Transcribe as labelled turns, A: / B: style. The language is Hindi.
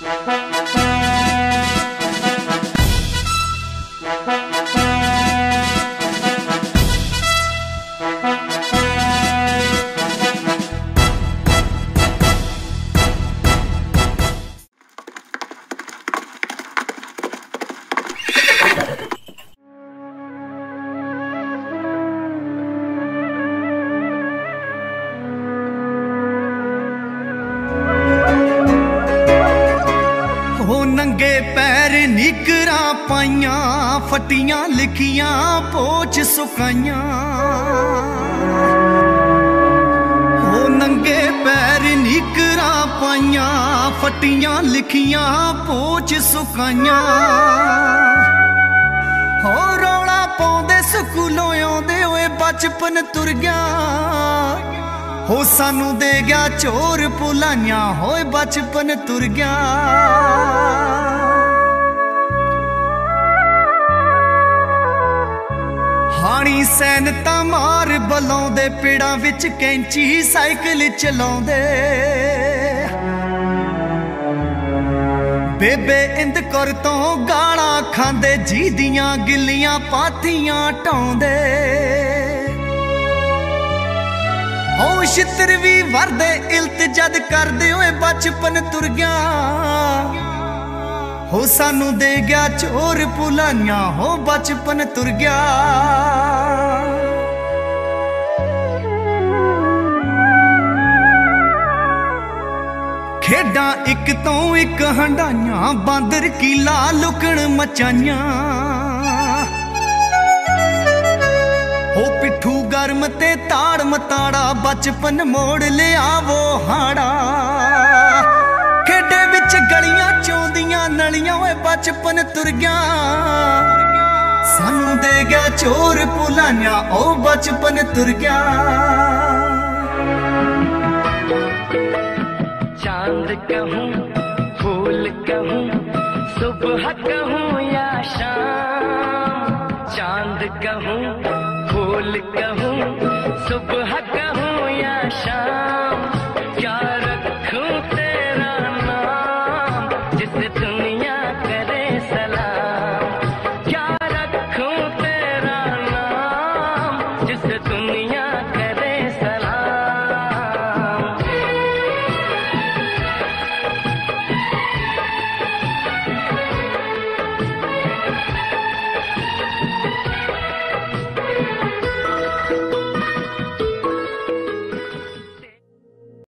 A: नंगे पैर निकरा पाइया, फटियां लिखियां पोच सुकाइयां। हो नंगे पैर निकरा पाइया, फटियां लिखियां पोच सुकाइयां। हो रौला पाउंदे स्कूलों आउंदे होए बचपन तुर गया। हो सानू दे गया चोर भुलाइयां, होए बचपन तुर गया। हाणी सैनता मार बलाउंदे, पेड़ां विच कैंची साइकिल चलाउंदे। बेबे इंद कौर तो गालां खांदे, जी दियां गिल्लियां पाथियां ढाउंदे। हो छित्र भी वरदे इल्त जद करदे होए बचपन तुर गया। हो सानू दे गया चोर भुलाइयां, हो बचपन तुर गया। खेडां इक तो इक हंडाइयां, बांदर कीला लुकण मचाइयां। हो पिट्ठू गर्म ते ताड़ मताड़ा, बचपन मोड़ लिया वो हाड़ा। खेडे विच गलियां चौंदियां नलियां, ओए बचपन तुर गया। सानू दे गया चोर भुलाइयां, ओ बचपन तुर गया।
B: चांद कहूँ फूल कहूँ, सुबह कहूँ या शाम। चांद कहूँ फूल कहूँ, सुबह